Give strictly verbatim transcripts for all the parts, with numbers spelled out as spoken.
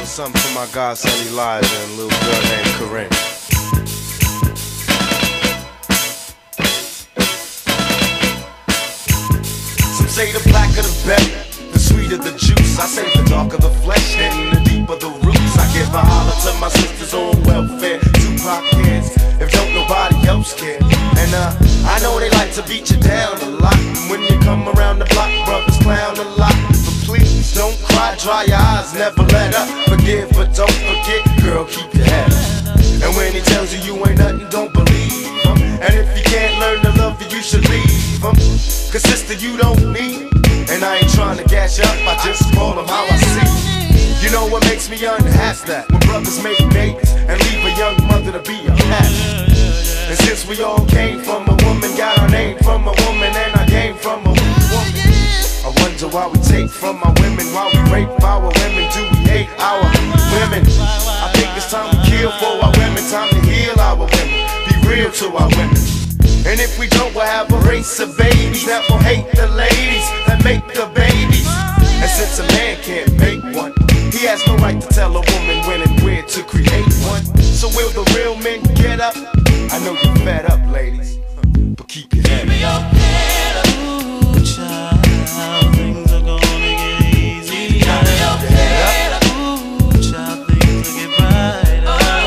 something for my godson Elijah and a little girl named Corinne. Some say the blacker the better, the sweeter the juice. I say the darker the flesh and the deeper the roots. I give a holler to my sisters on welfare, Tupac kids, if don't nobody else care. And uh, I know they like to beat you down a lot. And when you come around the block, brothers clown a lot. But please don't cry, dry your eyes, never let up. Forgive but don't forget, girl, keep your head up. And when he tells you you ain't nothing, don't believe him. And if you can't learn to love you, you should leave him. Cause sister, you don't need him. And I ain't trying to gas you up, I just call him how I see. You know what makes me unhappy? That when brothers make babies and leave a young mother to be a cat. And since we all came from a woman, got our name from a woman, and I came from a woman, I wonder why we take from our women, why we rape our women, do we hate our women? I think it's time we kill for our women, time to heal our women, be real to our women. And if we don't, we'll have a race of babies that will hate the ladies that make the babies. And since a man can't make one, he has no right to tell a woman when and where to create one. So will the real men get up? I know you're fed up, ladies, but keep your head up. Ooh, child, things are gonna get easy. Keep your head up. Ooh, child, things will get brighter.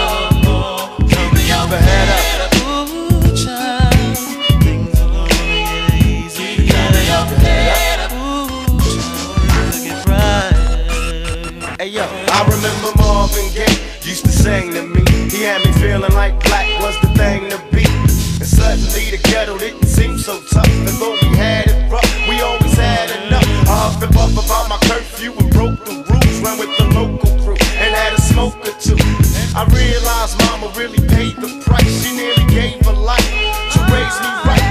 Oh, keep your head up. Ooh, child, things are gonna get easy. Keep your head up. Ooh, child, things will get brighter. Hey yo, I remember Marvin Gaye used to sing to me. He had me feeling like black was the thing to be. And suddenly the ghetto didn't seem so tough. And though we had it rough, we always had enough. I huffed and puffed about my curfew and broke the rules. Ran with the local crew and had a smoke or two. I realized mama really paid the price. She nearly gave her life to raise me right.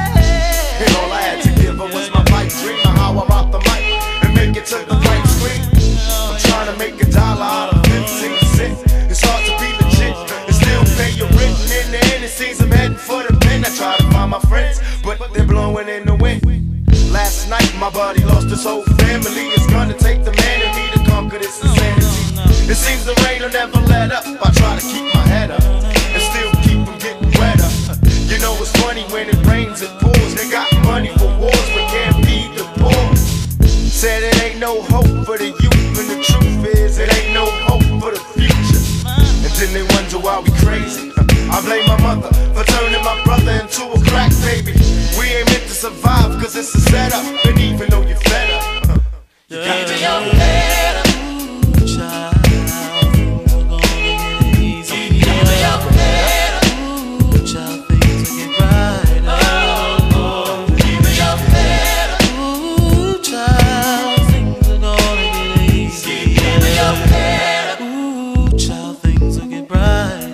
And all I had to give her was my pipe dream of how I rock the mic and make it to the right screen. I'm trying to make a dollar out of fifteen cents. It's hard to be legit and still pay your rent. And in the end, it seems I'm heading for the pen. I try to find my friends, but they're blowing in the wind. Last night, my buddy lost his whole family. It's gonna take the man in me to conquer this insanity. It seems the rain will never let up. I try to keep my head up and still keep from getting wetter. You know it's funny when it rains, it pours. They got money for wars, but can't feed the poor. Said it ain't no hope for the youth, and the truth is it ain't no hope for the future. And then they wonder why we crazy. I blame my mother for turning my brother into a crack baby. We ain't meant to survive cause it's a setup. And even though you're fed up, you got to your head up. Ooh, child, things are gonna get easy. Keep your head up. Ooh, child, things will get brighter. Oh, keep your head up. Ooh, child, things are gonna get easy. Keep your head up. Ooh, child, things will get brighter.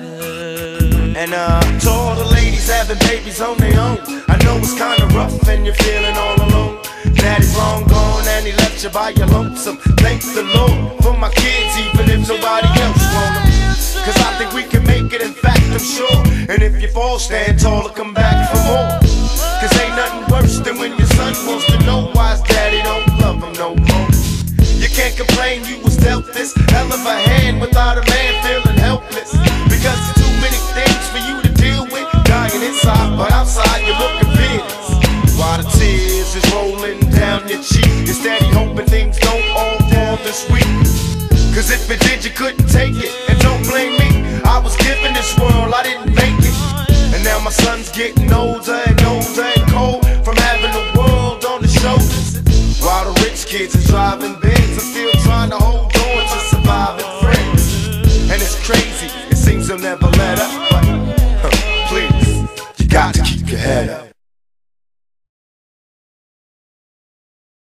And uh, to all the ladies having babies on their own, I know it's kinda rough and you're feeling all alone. Daddy's long gone and he left you by your lonesome. Thank the Lord for my kids, even if nobody else want them. Cause I think we can make it, in fact I'm sure. And if you fall, stand tall or come back for more. Cause ain't nothing worse than when your son wants to know why his daddy don't love him no more. You can't complain you was dealt this hell of a hand without a man feeling helpless. Because there's too many things for you to deal with. Dying inside, but outside you're looking fearless. While the tears is rolling down your cheek, you're steady hoping things don't all fall this week. Cause if it did, you couldn't take it. And don't blame me, I was given this world, I didn't make it. And now my son's getting older and older and cold from having the world on his shoulders. While the rich kids are driving Benz, I'm still trying to hold on to surviving friends. And it's crazy, it seems they'll never let up. But huh, please, you got to keep your head up.